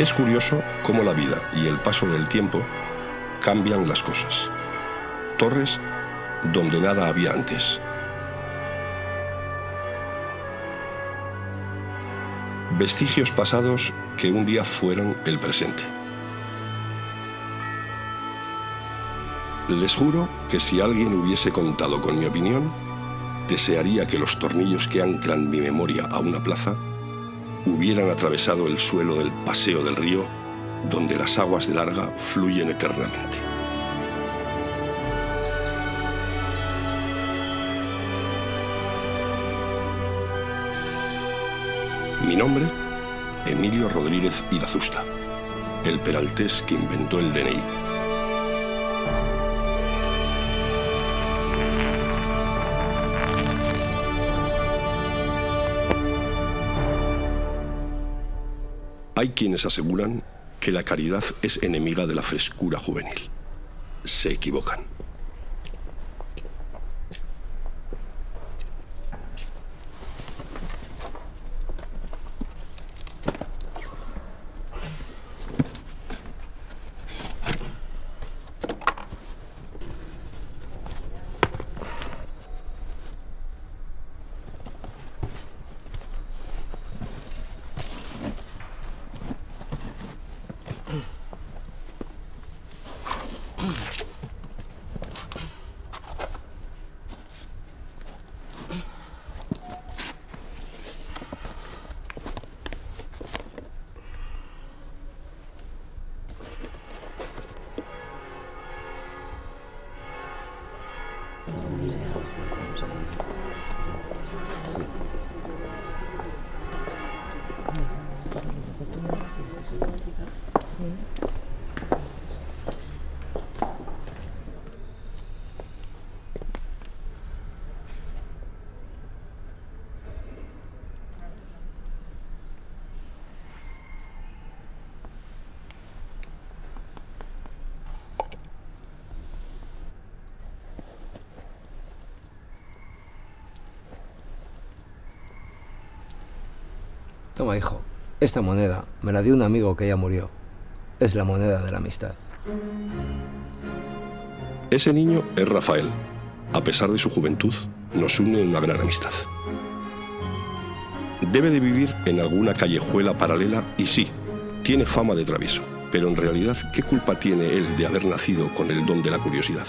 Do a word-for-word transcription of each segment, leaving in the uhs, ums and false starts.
Es curioso cómo la vida y el paso del tiempo cambian las cosas. Torres donde nada había antes. Vestigios pasados que un día fueron el presente. Les juro que si alguien hubiese contado con mi opinión, desearía que los tornillos que anclan mi memoria a una plaza hubieran atravesado el suelo del paseo del río, donde las aguas del Arga fluyen eternamente. Mi nombre, Emilio Rodríguez Irazusta, el peraltés que inventó el D N I. Hay quienes aseguran que la caridad es enemiga de la frescura juvenil. Se equivocan. Toma, hijo. Esta moneda me la dio un amigo que ya murió. Es la moneda de la amistad. Ese niño es Rafael. A pesar de su juventud, nos une una gran amistad. Debe de vivir en alguna callejuela paralela y sí, tiene fama de travieso. Pero en realidad, ¿qué culpa tiene él de haber nacido con el don de la curiosidad?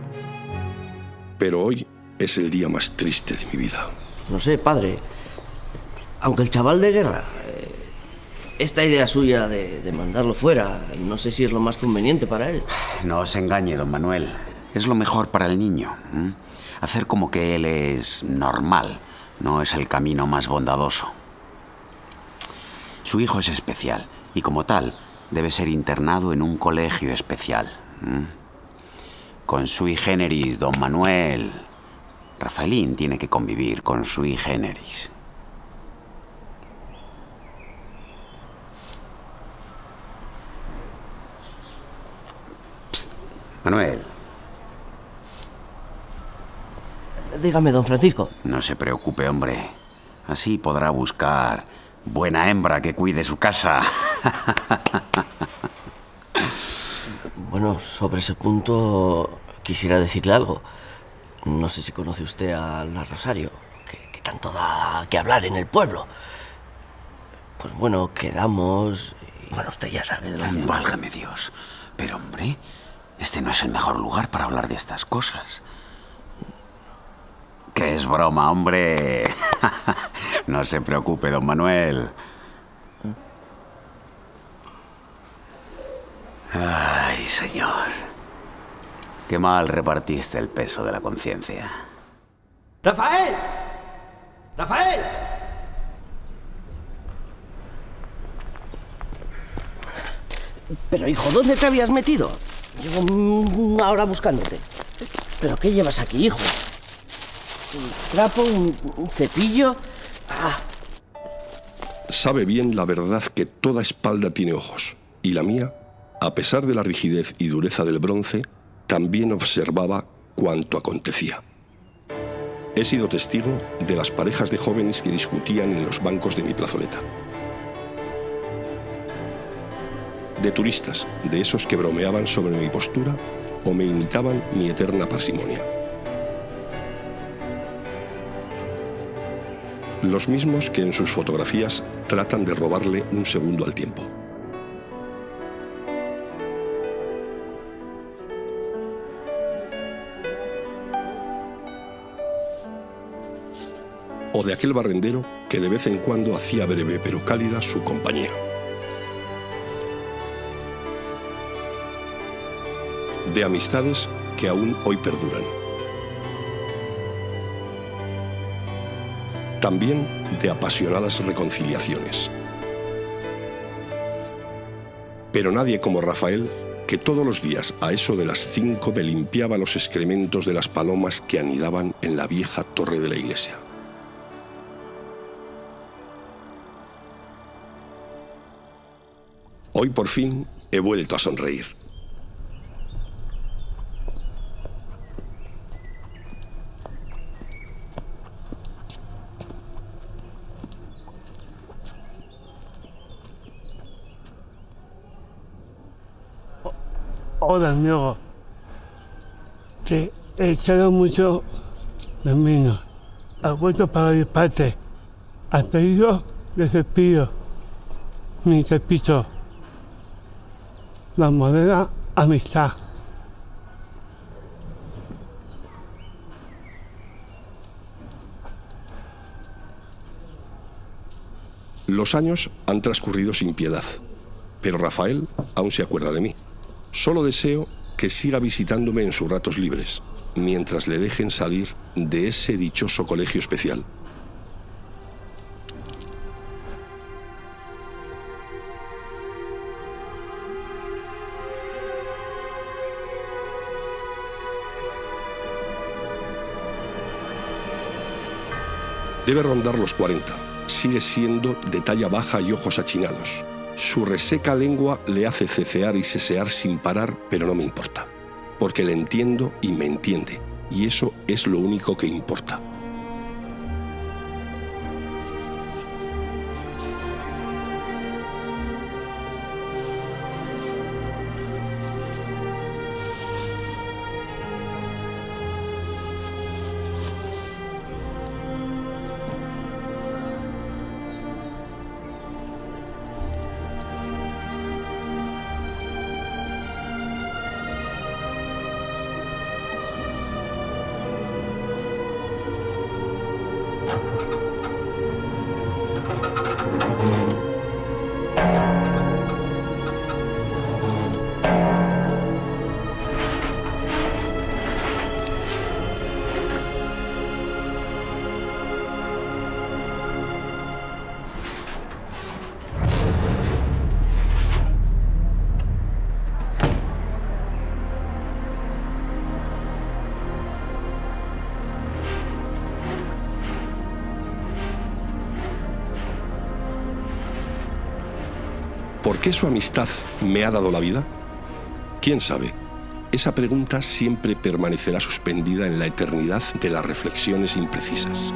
Pero hoy es el día más triste de mi vida. No sé, padre. Aunque el chaval de guerra, eh, esta idea suya de, de mandarlo fuera, no sé si es lo más conveniente para él. No os engañe, don Manuel. Es lo mejor para el niño. ¿eh? Hacer como que él es normal no es el camino más bondadoso. Su hijo es especial y como tal debe ser internado en un colegio especial. ¿eh? Con sui generis, don Manuel. Rafaelín tiene que convivir con sui generis. Manuel. Dígame, don Francisco. No se preocupe, hombre. Así podrá buscar buena hembra que cuide su casa. Bueno, sobre ese punto quisiera decirle algo. No sé si conoce usted a la Rosario, que, que tanto da que hablar en el pueblo. Pues bueno, quedamos y bueno, usted ya sabe de lo que... Válgame Dios. Pero, hombre... Este no es el mejor lugar para hablar de estas cosas. ¡Que es broma, hombre! No se preocupe, don Manuel. Ay, señor. Qué mal repartiste el peso de la conciencia. ¡Rafael! ¡Rafael! Pero, hijo, ¿dónde te habías metido? Llevo una hora buscándote. ¿Pero qué llevas aquí, hijo? ¿Un trapo? ¿Un, un cepillo? Ah. Sabe bien la verdad que toda espalda tiene ojos, y la mía, a pesar de la rigidez y dureza del bronce, también observaba cuanto acontecía. He sido testigo de las parejas de jóvenes que discutían en los bancos de mi plazoleta. de turistas, de esos que bromeaban sobre mi postura o me imitaban mi eterna parsimonia. Los mismos que en sus fotografías tratan de robarle un segundo al tiempo. O de aquel barrendero que de vez en cuando hacía breve pero cálida su compañía. De amistades que aún hoy perduran. También de apasionadas reconciliaciones. Pero nadie como Rafael, que todos los días a eso de las cinco me limpiaba los excrementos de las palomas que anidaban en la vieja torre de la iglesia. Hoy por fin he vuelto a sonreír. Hola, amigo. Te he echado mucho de menos. Has vuelto para mi parte. Has pedido de cepillo. Mi cepillo. La moneda amistad. Los años han transcurrido sin piedad, pero Rafael aún se acuerda de mí. Solo deseo que siga visitándome en sus ratos libres, mientras le dejen salir de ese dichoso colegio especial. Debe rondar los cuarenta. Sigue siendo de talla baja y ojos achinados. Su reseca lengua le hace cecear y sesear sin parar, pero no me importa, porque le entiendo y me entiende, y eso es lo único que importa. ¿Por qué su amistad me ha dado la vida? ¿Quién sabe? Esa pregunta siempre permanecerá suspendida en la eternidad de las reflexiones imprecisas.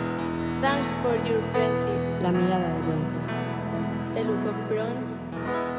La mirada de bronce. The look of bronze.